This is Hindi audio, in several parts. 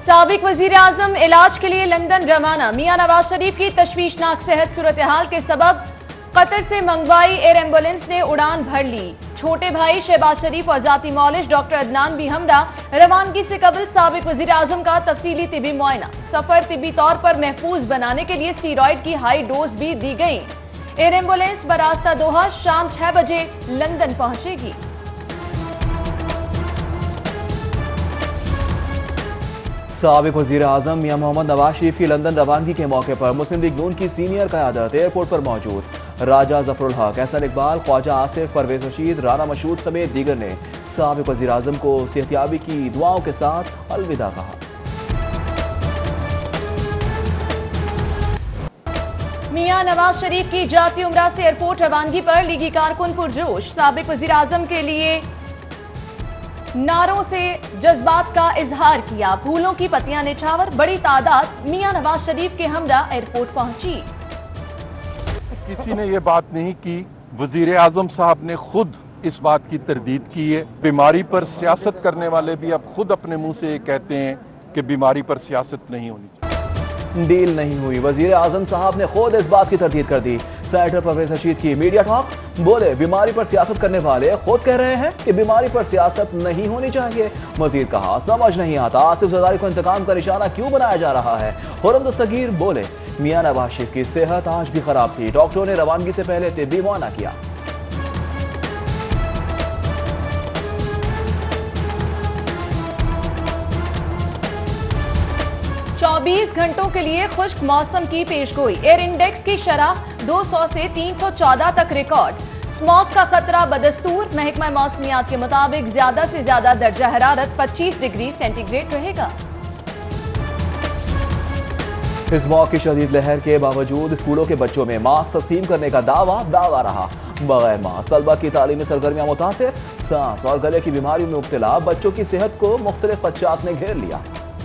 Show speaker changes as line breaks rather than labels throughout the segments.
साबिक वजीर आजम इलाज के लिए लंदन रवाना। मियां नवाज शरीफ की तशवीशनाक सेहत सूरत हाल के सबब कतर से मंगवाई एयर एम्बुलेंस ने उड़ान भर ली। छोटे भाई शहबाज शरीफ और जाती मौलिश डॉक्टर अदनान भी हमरा। रवानगी से कबल साबिक वजीर आजम का तफसीली तिबी मुआयना। सफर तिबी तौर पर महफूज बनाने के लिए स्टीरॉयड की हाई डोज भी दी गई। एयर एम्बुलेंस बरास्ता दोहा शाम 6 बजे लंदन पहुंचेगी।
साबिक वजीर आजम मियां मोहम्मद नवाज शरीफ की लंदन रवानगी के मौके पर मुस्लिम लीग नून की सीनियर क़यादत एयरपोर्ट पर मौजूद। राजा जफरुल हक, एहसन इकबाल, ख्वाजा आसिफ, परवेज रशीद, राना मशहूद समेत दीगर ने साबिक वजीर आजम को सेहतियाबी की दुआओं के साथ अलविदा कहा।
मियां नवाज शरीफ की जाती उम्रा से एयरपोर्ट रवानगी पर लीगी कारकुन पुरजोश। साबिक वजीर आजम के लिए नारों से जज्बात का इजहार किया। फूलों की पत्तियां निछावर, बड़ी तादाद मियां नवाज शरीफ के हमरा एयरपोर्ट पहुंची।
किसी ने यह बात नहीं की, वजीर आजम साहब ने खुद इस बात की तरदीद की है। बीमारी पर सियासत करने वाले भी अब खुद अपने मुंह से ये कहते हैं कि बीमारी पर सियासत नहीं होनी चाहिए।
डील नहीं हुई, वजीर आजम साहब ने खुद इस बात की तरदीद कर दी। सेनेटर परवेज रशीद की मीडिया टॉक, बोले बीमारी पर सियासत करने वाले खुद कह रहे हैं कि बीमारी पर सियासत नहीं होनी चाहिए। मजीद कहा, समझ नहीं आता आसिफ जरदारी को इंतकाम का निशाना क्यों बनाया जा रहा है। खुर्रम दस्तगीर बोले, मियां नवाज शरीफ की सेहत आज भी खराब थी, डॉक्टरों ने रवानगी से पहले तिब्बी मुआयना किया।
24 घंटों के लिए खुश्क मौसम की पेशगोई। एयर इंडेक्स की शरह 200 से 314 तक रिकॉर्ड। स्मॉग का खतरा बदस्तूर। महकमा मौसमियात के मुताबिक ज्यादा से ज्यादा दर्जा हरारत 25 डिग्री सेंटीग्रेड रहेगा।
स्मॉग की शदीद लहर के बावजूद स्कूलों के बच्चों में मास्क तस्लीम करने का दावा रहा। बगैर मास्क तलबा की तालीमी सरगर्मियां मुतासिर। सांस और गले की बीमारियों में मुब्तला बच्चों की सेहत को मुख्तलिफ खदशात ने घेर लिया।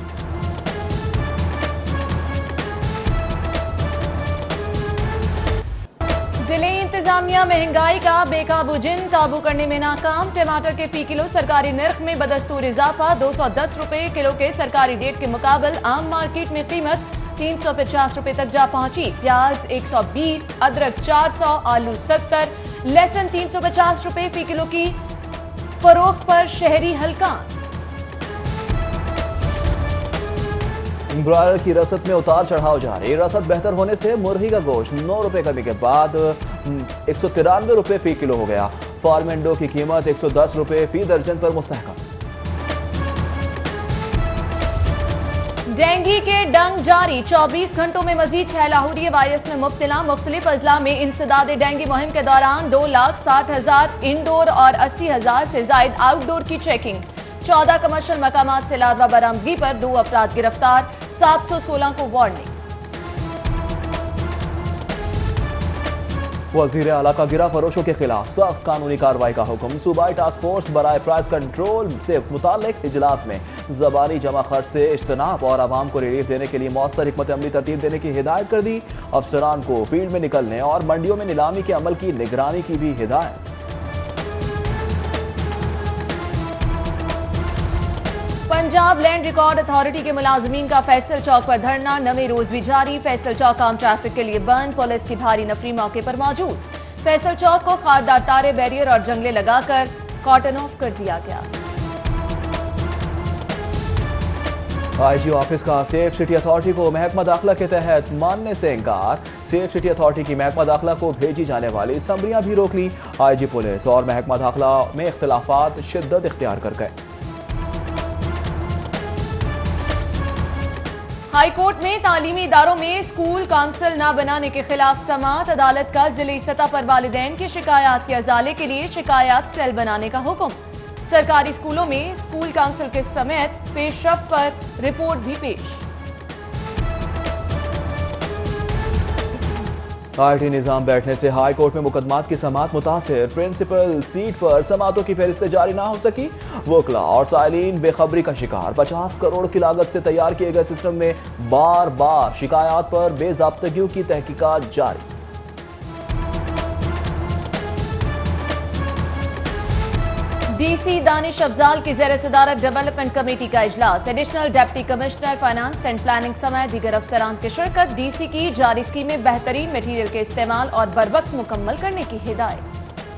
जिले इंतजामिया महंगाई का बेकाबू जिन काबू करने में नाकाम। टमाटर के फी किलो सरकारी नर्ख में बदस्तूर इजाफा। 210 रुपए किलो के सरकारी रेट के मुकाबल आम मार्केट में कीमत 350 रुपए तक जा पहुंची। प्याज 120, अदरक 400, आलू 70, लहसुन 350 रुपए फी किलो की फरोख्त पर शहरी हल्का।
ब्रॉयलर की रसद में उतार चढ़ाव जारी। रसद बेहतर होने से मुर्गी का गोश्त 9 रुपए करने के बाद 193 रुपए फी किलो हो गया। फार्म एंडो की कीमत 110 रुपए फी दर्जन पर मुस्तहकम।
डेंगू के डंग जारी। 24 घंटों में मजीद 6 लाहौरी वायरस में मुब्तला। मुख्तलिफ अजला में इंसदाद डेंगू मुहिम के दौरान 2,60,000 इंडोर और 80,000 से जायद आउटडोर की चेकिंग। 14 कमर्शियल मकामात से लार्वा बरामदगी पर 2 अफराद गिरफ्तार। 716 को वार्निंग।
वजीर आला का गिरा फरोशों के खिलाफ सख्त कानूनी कार्रवाई का हुक्म। सूबाई टास्क फोर्स बराए प्राइस कंट्रोल से मुताल्लिक इजलास में ज़बानी जमा खर्च से इज्तनाब और आवाम को रिलीफ देने के लिए मौसर हिकमत अमली तरतीब देने की हिदायत कर दी। अफसरान को फील्ड में निकलने और मंडियों में नीलामी के अमल की निगरानी की भी हिदायत।
पंजाब लैंड रिकॉर्ड अथॉरिटी के मुलाजमीन का फैसल चौक पर धरना। नवे रोज भी जारी। फैसल चौक आम ट्रैफिक के लिए बंद। पुलिस की भारी नफरी मौके पर मौजूद। फैसल चौक को खारदार तारे, बैरियर और जंगले लगाकर कॉर्डन ऑफ कर दिया गया।
आईजी ऑफिस का सेफ सिटी अथॉरिटी को महकमा दाखिला के तहत मानने से इनकार। सेफ सिटी अथॉरिटी की महकमा दाखिला को भेजी जाने वाली समरियां भी रोक ली। आईजी पुलिस और महकमा दाखिला में इख्तिलाफात शिद्दत इख्तियार कर गए।
हाईकोर्ट में तालीमी इदारों में स्कूल काउंसिल न बनाने के खिलाफ समाअत। अदालत का जिले सतह पर वालिदैन की शिकायत के अजाले के लिए शिकायत सेल बनाने का हुक्म। सरकारी स्कूलों में स्कूल काउंसिल के समेत पेशरफ्त पर रिपोर्ट भी पेश।
आईटी निजाम बैठने से हाई कोर्ट में मुकदमात की समाअत मुतासिर। प्रिंसिपल सीट पर समाअतों की फहरिस्त जारी ना हो सकी। वकला और साइलिन बेखबरी का शिकार। 50 करोड़ की लागत से तैयार किए गए सिस्टम में बार बार शिकायत पर बेजाब्तगियों की तहकीकात जारी।
डीसी दानिश अफजाल की ज़ेर सदारत डेवलपमेंट कमेटी का इजलास। Additional deputy commissioner finance and planning समेत दीगर अफसरान की शिरकत। डीसी की जारी स्कीमें बेहतरीन मटीरियल के इस्तेमाल और बर वक्त मुकम्मल करने की हिदायत।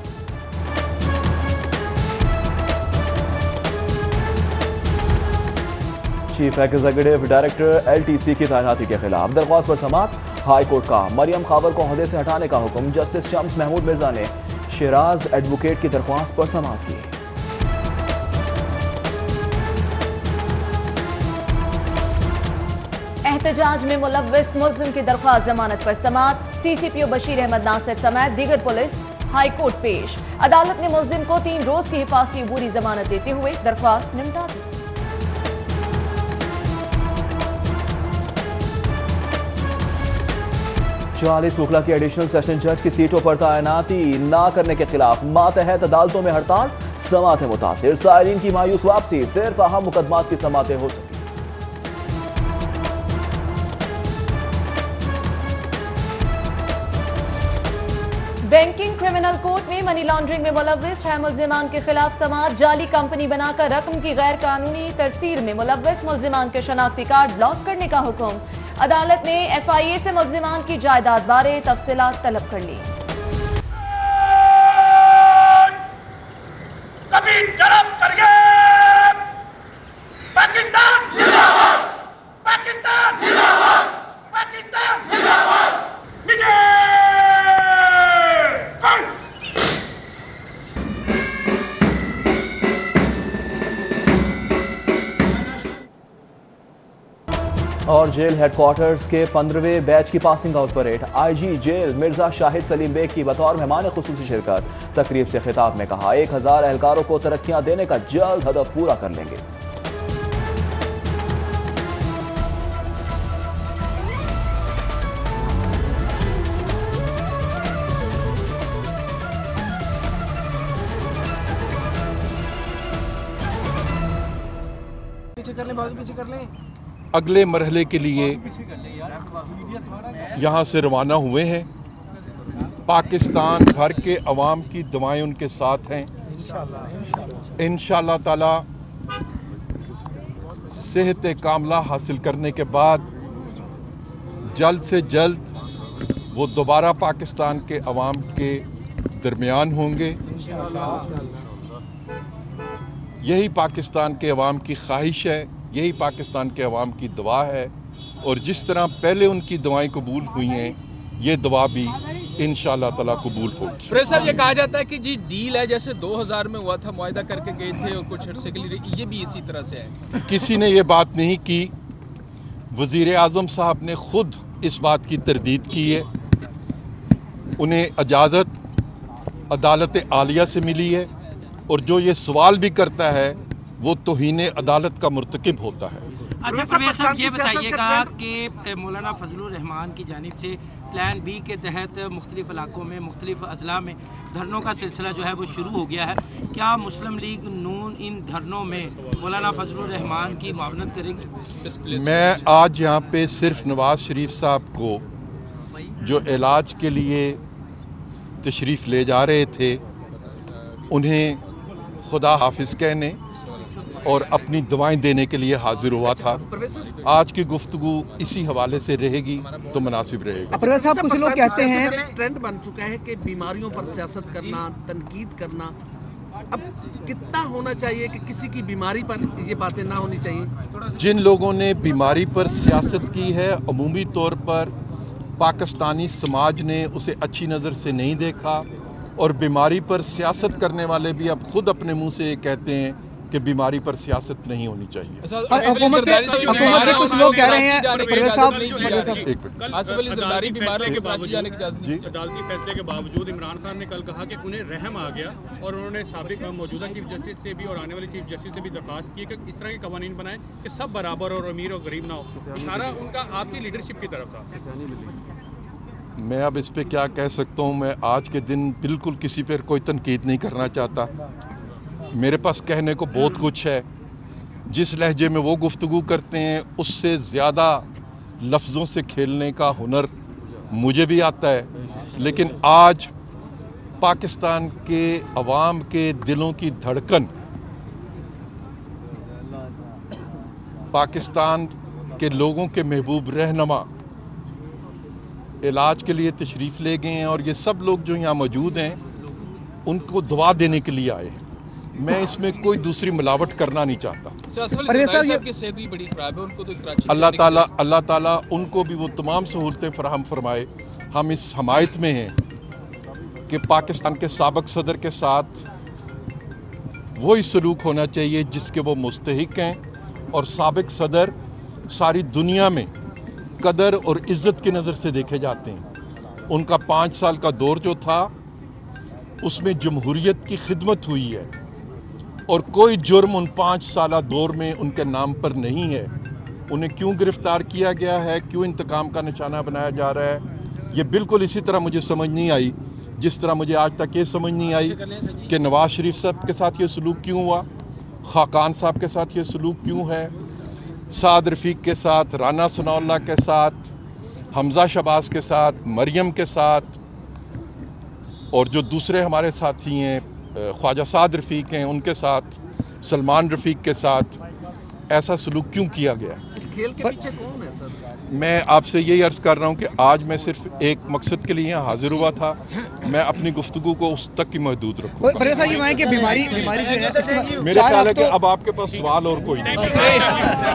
चीफ एग्जीक्यूटिव डायरेक्टर LTC की तैनाती के खिलाफ दरख्वास्त पर समाअत। हाई कोर्ट का मरियम खावर को ओहदे से हटाने का हुक्म। जस्टिस शम्स महमूद मिर्जा ने शिराज एडवोकेट की दरख्वास्त पर समाअत की।
एहतजाज में मुलव्विस मुल्जिम की दरख्वास्त जमानत पर समाअत। CCPO बशीर अहमद नासिर समेत दीगर पुलिस हाई कोर्ट पेश। अदालत ने मुल्जिम को 3 रोज की हिफाजती अबूरी जमानत देते हुए दरख्वास्त निपटा दी।
चालीस वकला की एडिशनल सेशन जज की सीटों पर तैनाती ना करने के खिलाफ मातहत अदालतों में हड़ताल। समातें मुतासिर। साइरीन की मायूस वापसी। सिर्फ अहम मुकदमात की समातें हो सकी।
बैंकिंग क्रिमिनल कोर्ट में मनी लॉन्ड्रिंग में मुलव्विस 6 मुल्जिमान के खिलाफ समाअत। जाली कंपनी बनाकर रकम की गैर कानूनी तरसील में मुलव्विस मुल्जिमान के शनाख्ती कार्ड ब्लॉक करने का हुक्म। अदालत ने FIA से मुल्जिमान की जायदाद बारे तफसीलात तलब कर ली।
कभी डरम करके पाकिस्तान जिंदाबाद, पाकिस्तान जिंदाबाद, पाकिस्तान जिंदाबाद।
और जेल हेडक्वार्टर्स के 15वें बैच की passing out parade. IG jail Mirza Shahid Salim Baig की बतौर मेहमान खुसूसी शिरकत। तकरीब से खिताब में कहा 1000 एहलकारों को तरक्कियां देने का जल्द हदफ पूरा कर लेंगे।
पीछे कर लें, बाजू पीछे कर लें।
अगले मरहले के लिए यहाँ से रवाना हुए हैं। पाकिस्तान भर के अवाम की दुआएं उनके साथ हैं। इंशाअल्लाह ताला सेहत कामला हासिल करने के बाद जल्द से जल्द वो दोबारा पाकिस्तान के अवाम के दरमियान होंगे। यही पाकिस्तान के अवाम की ख्वाहिश है, यही पाकिस्तान के अवाम की दुआ है। और जिस तरह पहले उनकी दुआएं कबूल हुई हैं, ये दुआ भी इंशाअल्लाह ताला कबूल होगी।
प्रेस साहब, ये कहा जाता है कि जी डील है, जैसे 2000 में हुआ था, मुआहदा करके गए थे और कुछ अरसे के लिए ये भी इसी तरह से है।
किसी ने ये बात नहीं की। वज़ीर आज़म साहब ने खुद इस बात की तरदीद की है। उन्हें इजाज़त अदालत आलिया से मिली है और जो ये सवाल भी करता है वो तौहीन अदालत का मुर्तकिब होता है।
अच्छा साहब, ये बताइएगा कि मौलाना फजलुर रहमान की जानिब से प्लान B के तहत मुख्तलिफ इलाकों में मुख्तलिफ अजला में धरनों का सिलसिला जो है वो शुरू हो गया है। क्या मुस्लिम लीग नून इन धरनों में मौलाना फजलुर रहमान की मुआवनत करेगी?
मैं आज यहाँ पे सिर्फ नवाज शरीफ साहब को जो इलाज के लिए तशरीफ़ ले जा रहे थे उन्हें खुदा हाफिज़ कहने और अपनी दुआएं देने के लिए हाजिर हुआ था। आज की गुफ्तगू इसी हवाले से रहेगी तो मुनासिब रहेगा।
प्रेस साहब, कुछ लोग कहते हैं
ट्रेंड बन चुका है कि बीमारियों पर सियासत करना, तनकीद करना। अब कितना होना चाहिए कि किसी की बीमारी पर ये बातें ना होनी चाहिए?
जिन लोगों ने बीमारी पर सियासत की है, अमूमी तौर पर पाकिस्तानी समाज ने उसे अच्छी नज़र से नहीं देखा और बीमारी पर सियासत करने वाले भी अब खुद अपने मुंह से ये कहते हैं कि बीमारी पर सियासत नहीं होनी चाहिए।
हुकूमत के कुछ लोग कह रहे हैं प्रेस साहब,
अदालती फैसले के बावजूद इमरान खान ने कल कहा कि उन्हें रहम आ गया और उन्होंने साबिक मौजूदा चीफ जस्टिस से भी और आने वाले चीफ जस्टिस से भी दरख्वास्त की कि इस तरह के कवानीन बनाए कि सब बराबर और अमीर और गरीब ना हो। इशारा उनका आपकी लीडरशिप की तरफ था।
मैं अब इस पे क्या कह सकता हूँ। मैं आज के दिन बिल्कुल किसी पर कोई तनकीद नहीं करना चाहता। मेरे पास कहने को बहुत कुछ है। जिस लहजे में वो गुफ्तगू करते हैं उससे ज़्यादा लफ्ज़ों से खेलने का हुनर मुझे भी आता है। लेकिन आज पाकिस्तान के अवाम के दिलों की धड़कन पाकिस्तान के लोगों के महबूब रहनुमा इलाज के लिए तशरीफ़ ले गए हैं और ये सब लोग जो यहाँ मौजूद हैं उनको दवा देने के लिए आए हैं। मैं इसमें कोई दूसरी मिलावट करना नहीं चाहता। अल्लाह ताला उनको भी वो तमाम सहूलतें फराहम फरमाए। हम इस हमायत में हैं कि पाकिस्तान के साबिक़ सदर के साथ वही सलूक होना चाहिए जिसके वो मुस्तहिक हैं और साबिक़ सदर सारी दुनिया में कदर और इज़्ज़त की नज़र से देखे जाते हैं। उनका 5 साल का दौर जो था उसमें जमहूरियत की खिदमत हुई है और कोई जुर्म उन 5 साला दौर में उनके नाम पर नहीं है। उन्हें क्यों गिरफ्तार किया गया है, क्यों इंतकाम का निशाना बनाया जा रहा है, ये बिल्कुल इसी तरह मुझे समझ नहीं आई जिस तरह मुझे आज तक ये समझ नहीं आई कि नवाज़ शरीफ साहब के साथ ये सलूक क्यों हुआ, खाकान साहब के साथ ये सलूक क्यों है, साद रफ़ीक के साथ, राना सनाउल्लाह के साथ, हमज़ा शहबाज के साथ, मरियम के साथ और जो दूसरे हमारे साथी हैं ख्वाजा साद रफ़ीक हैं उनके साथ, सलमान रफ़ीक के साथ ऐसा सलूक क्यों किया गया?
इस खेल के पीछे कौन है सर?
मैं आपसे यही अर्ज़ कर रहा हूँ कि आज मैं सिर्फ एक मकसद के लिए यहाँ हाजिर हुआ था। मैं अपनी गुफ्तगू को उस तक की महदूद रखूँ।
बीमारी
मेरे ख्याल है कि अब आपके पास सवाल और कोई नहीं।